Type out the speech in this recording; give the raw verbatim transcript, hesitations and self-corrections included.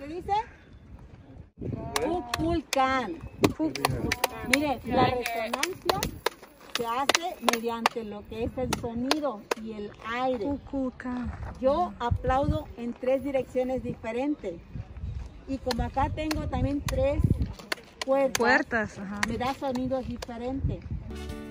dice? Kukulkan. Mire, la resonancia se hace mediante lo que es el sonido y el aire. Yo aplaudo en tres direcciones diferentes. Y como acá tengo también tres puertas, puertas ajá. me da sonidos diferentes.